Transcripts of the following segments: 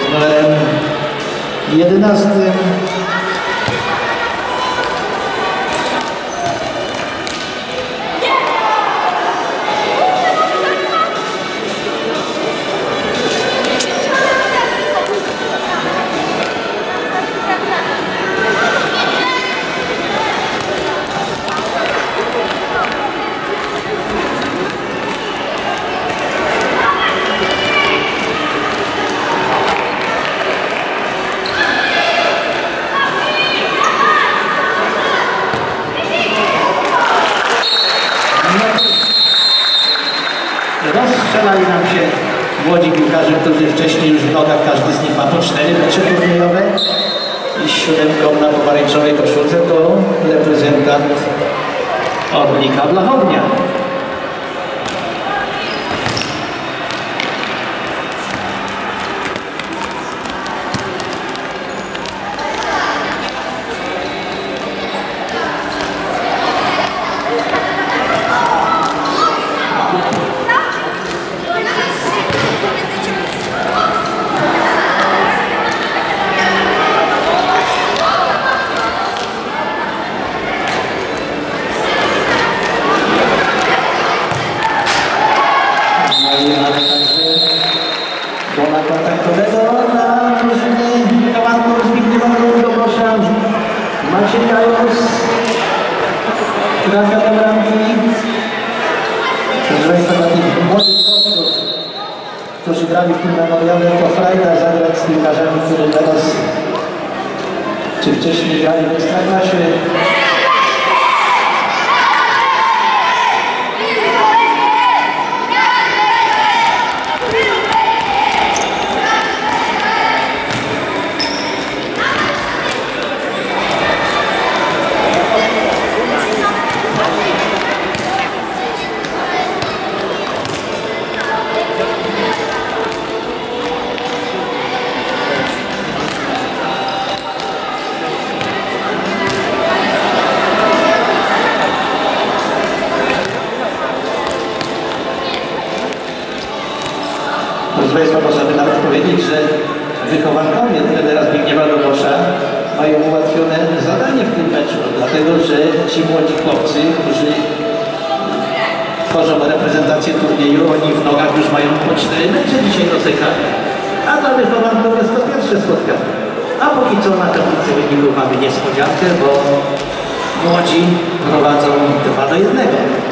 z numerem 11. Rozstrzelali nam się młodzi piłkarze, którzy wcześniej już w nogach, każdy z nich ma po 4 mecze turniejowe i z 7 na pomarańczowej koszulce to reprezentant Orlika Blachownia. Bola kontaktowego na drużyny wychowanków Zbigniewa Dobrosza. Maciej Jajos trafia do bramki. Proszę Państwa, dla tych młodych chłopców, którzy grali w tym memoriale, to frajda zagrać z piłkarzami, którzy teraz czy wcześniej grali w Ekstraklasie. Proszę Państwa, możemy nawet powiedzieć, że wychowankowie trenera Zbigniewa Dobrosza mają ułatwione zadanie w tym meczu, dlatego że ci młodzi chłopcy, którzy tworzą reprezentację turnieju, oni w nogach już mają po 4 mecze dzisiaj rozegrane. A dla wychowanków jest to pierwsze spotkanie. A póki co na tablicy wyników mamy niespodziankę, bo młodzi prowadzą 2-1.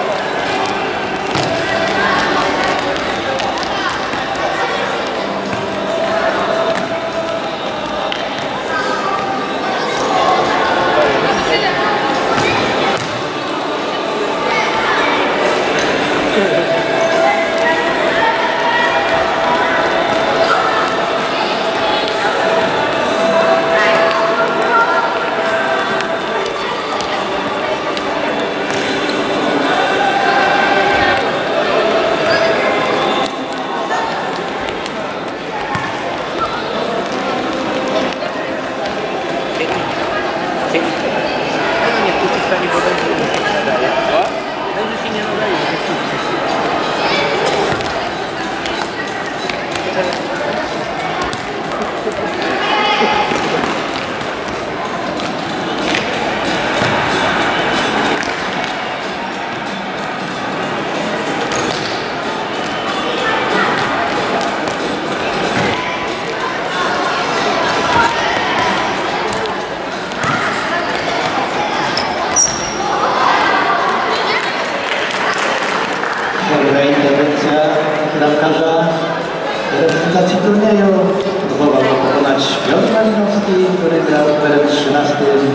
Interwencja bramkarza reprezentacji turnieju. Próbował go pokonać Piotr Malinowski, który grał w numerem 13.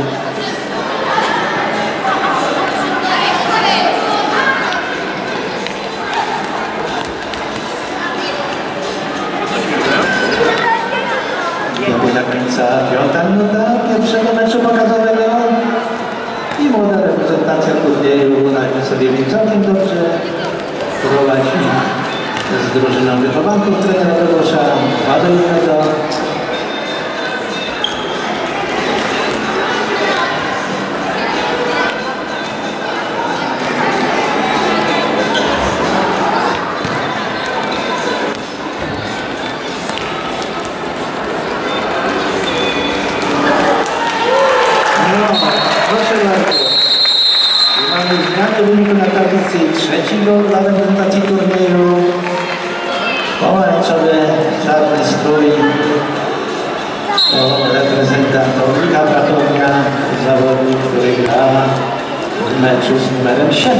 Do końca 5. minuta pierwszego meczu pokazowego i młoda reprezentacja turnieju radzi sobie całkiem dobrze. Prowadzi z drużyną wychowanków trenera Dobrosza 2-1. do wyniku na tablicy. Trzeci gol dla reprezentacji turnieju. Pomarańczowy, czarny strój. To reprezentant Olika Bratownia, zawodnik, który gra w meczu z numerem 7.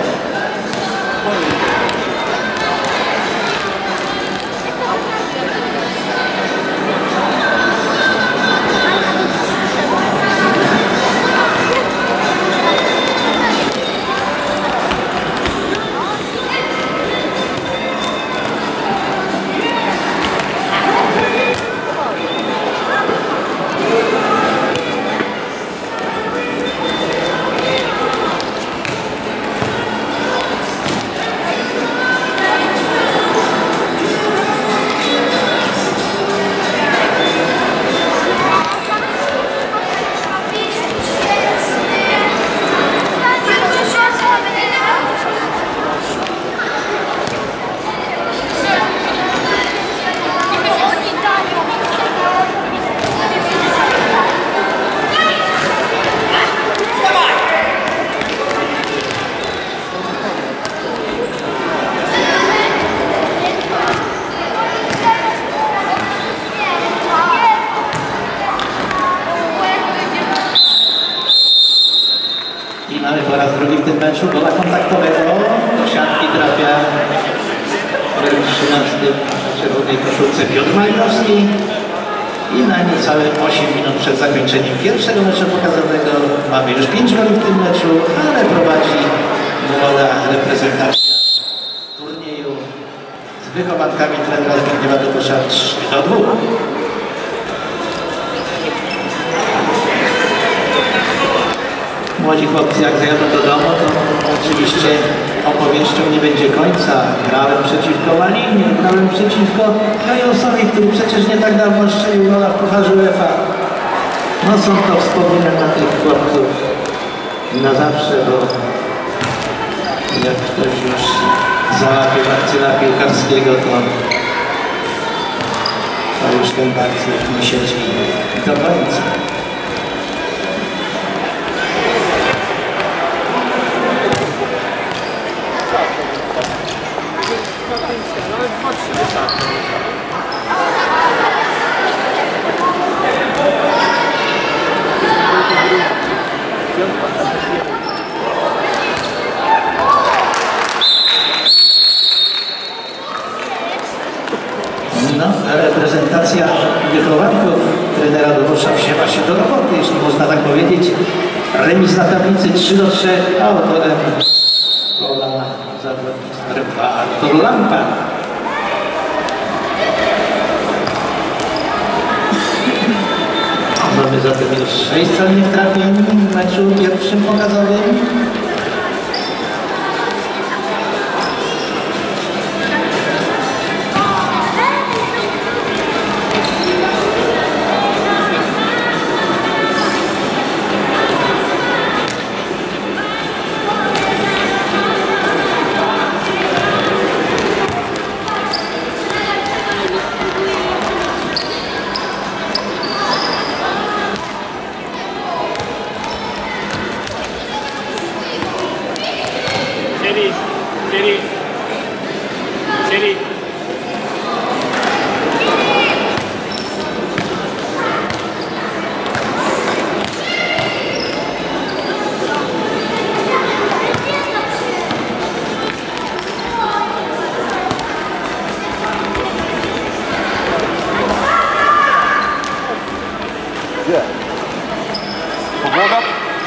I mamy po raz drugi w tym meczu gola kontaktowego. Do siatki trafia numer 13 w czerwonej koszulce Piotr Majnowski. I na niecałe 8 minut przed zakończeniem pierwszego meczu pokazanego mamy już 5 goli w tym meczu, ale prowadzi młoda reprezentacja turnieju z wychowankami trenera Zbigniewa Dobosza 3-2. Młodzi chłopcy jak zajadą do domu, to oczywiście opowieścią nie będzie końca. Grałem przeciwko Walinie, grałem przeciwko Kajosowi, który przecież nie tak dawno strzelił gola w Pucharze UEFA. No są to wspomnienia na tych chłopców na zawsze, bo jak ktoś już załapie bakcyla piłkarskiego, to już ten bakcyl nie siedzi do końca. No, reprezentacja wychowanków trenera Dobosza wzięła się do roboty, jeśli można tak powiedzieć. Remis na tablicy 3-3, autorem gola zawodnik Artur Lampa. Mamy zatem już 6 celnych trafień w meczu pierwszym pokazowym. City. Gdzie? Podłoga?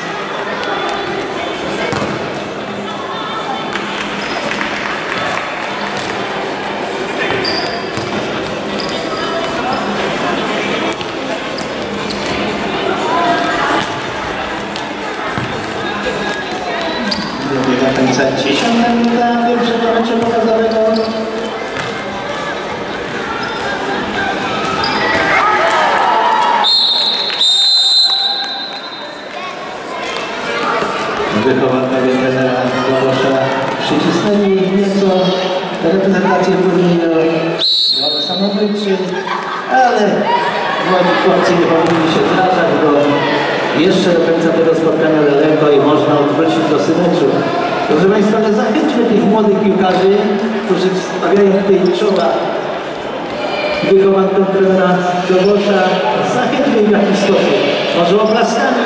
Dobiega końca 10 minuta pierwszego meczu pokazowego. Wychowankowie trenera Dobosza przycisnęli nieco reprezentację turnieju samobójczy, ale młodzi chłopcy nie powinni się zrażać, bo jeszcze do końca tego spotkania daleko i można odwrócić losy meczu. Proszę Państwa, ale zachęćmy tych młodych piłkarzy, którzy stawiają tutaj czoła wychowankom trenera Dobosza. Zachęćmy ich w jakiś sposób. Może oklaskami.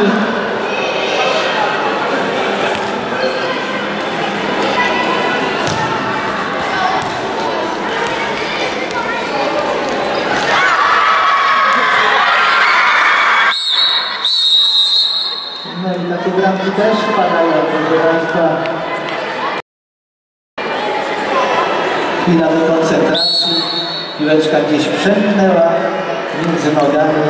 No i takie bramki też wpadają, proszę Państwa. Chwila do koncentracji. Piłeczka gdzieś przemknęła między nogami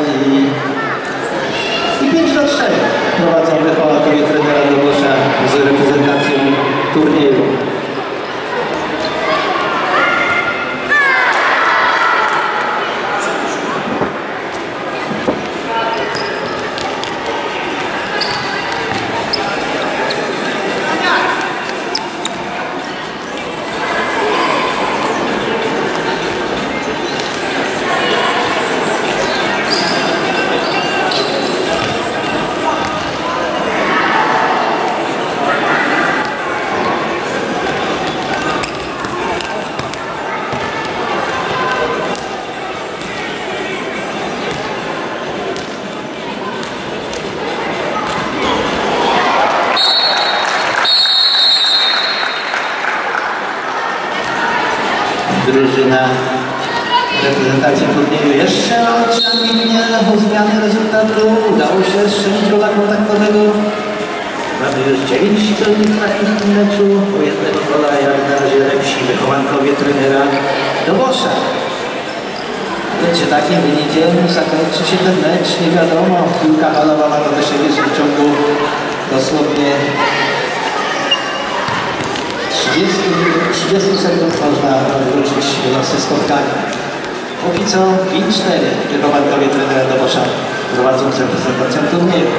i 5-3 prowadzą wychowankowie trenera Dobosza z reprezentacją turnieju. Drużyna reprezentacji turnieju jeszcze ambitnie o zmianę rezultatu. Udało się strzelić gola kontaktowego. Mamy już 9 celnych trafień w tym meczu. Po jednego gola jak na razie lepsi wychowankowie trenera Dobosza. Czy takim wynikiem zakończy się ten mecz? Nie wiadomo. Piłka halowa ma to do siebie, że w ciągu dosłownie 30 sekund można wrócić do losy spotkania. Póki co 5-4 wychowankowie trenera Dobosza prowadzą z reprezentacją turnieju.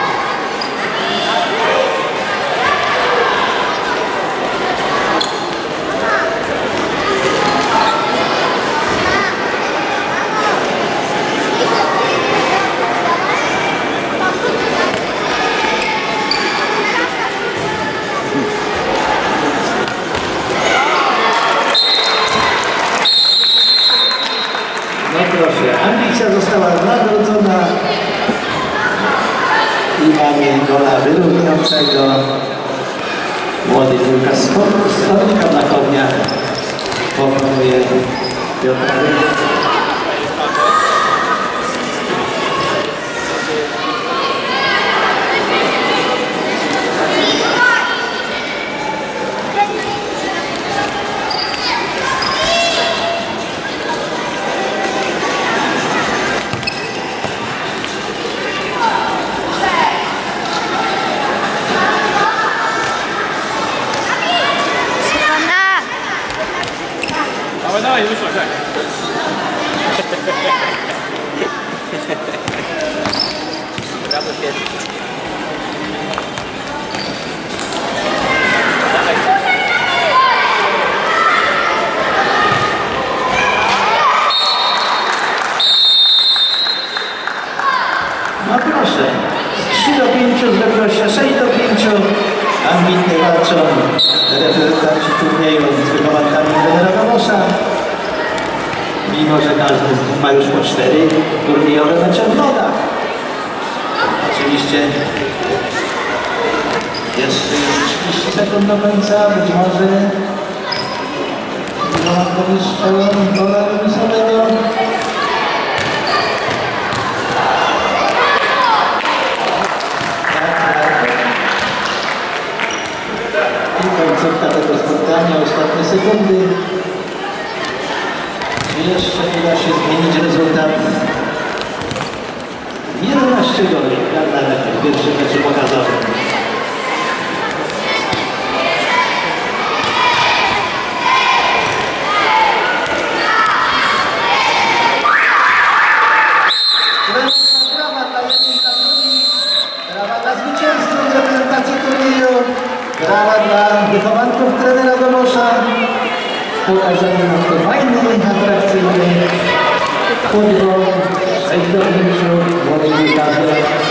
Proszę, ambicja została nagrodzona i mamy gola wyrównującego. Młody piłkarz z Stolnika Blachownia pokonuje Piotra. Dawaj, wyszło, tak. Brawo, świetnie. No proszę, z 3 do 5 z Bydgoszczy, 6 do 5 ambitnie walczą reprezentanci turnieju z wychowankami trenera Dobosza. Mimo że każdy z nich ma już po 4 turniejowe mecze w nogach. Oczywiście jeszcze 30 sekund do końca, być może wychowankowie strzelą gola remisowego. I końcówka tego spotkania, ostatnie sekundy. Jeszcze uda się zmienić rezultat. 11 goli, jak nawet w pierwszym meczu pokazałem. Brawa dla jednych, dla drugich. Brawa dla zwycięzców reprezentacji turnieju. Brawa dla wychowanków trenera Dobosza. Pokażemy nam to fajny, atrakcyjny futbol, 6 do 5 młodych piłkarzy.